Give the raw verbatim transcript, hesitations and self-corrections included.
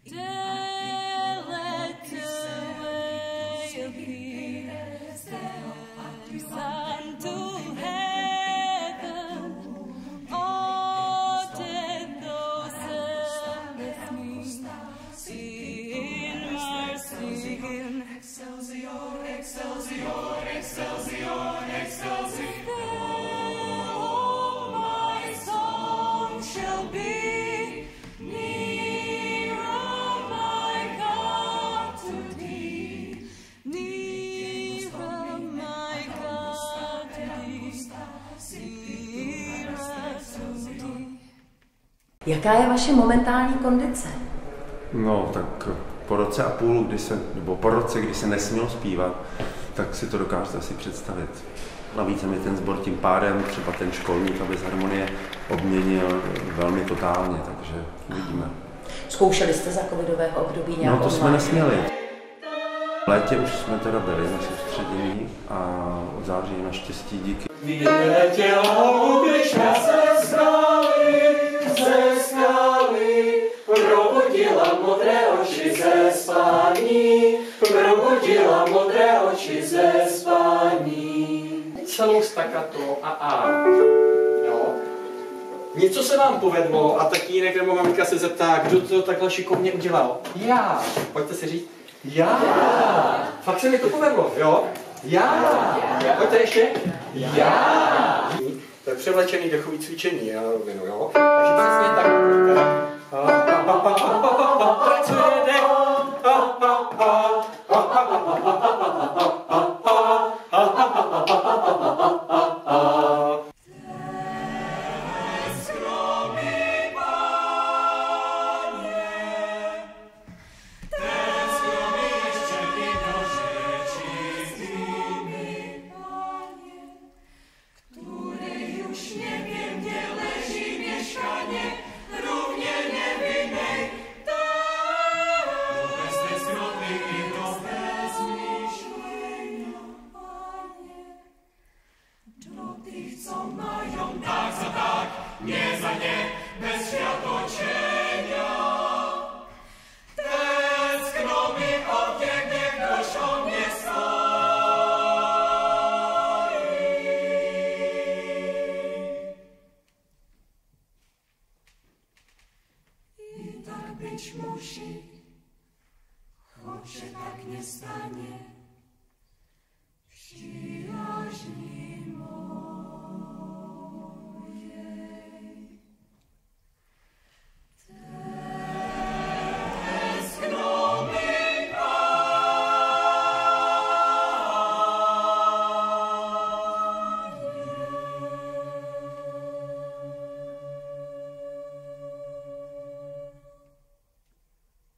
Jaká je vaše momentální kondice? No, tak po roce a půl, kdy se, nebo po roce, kdy se nesmělo zpívat, tak si to dokážete asi představit. Navíc se mi ten sbor tím pádem, třeba ten školník a bez harmonie, obměnil velmi totálně, takže uvidíme. Zkoušeli jste za covidového období nějakou? No to jsme nesměli. V létě už jsme teda byli na soustředění a od září naštěstí díky. Vyletěla ubyčka ze skaly, ze skaly, probudila modré oči ze spání, probudila modré oči ze spání. Celou staccato a a. Jo. Něco se vám povedlo a tatínek nebo maminka se zeptá, kdo to takhle šikovně udělal. Já. Pojďte si říct. Já. Fakt se mi to povedlo, jo? Já. Já. Pojďte ještě. Já. To je převlečený dechový cvičení, já rovinu, jo? Takže přesně tak. Pracuje dech. Nie za nie, bez światoczenia. Tęskno mi obiegnie, ktoś o mnie stoi. I tak być musi, choć się tak nie stanie.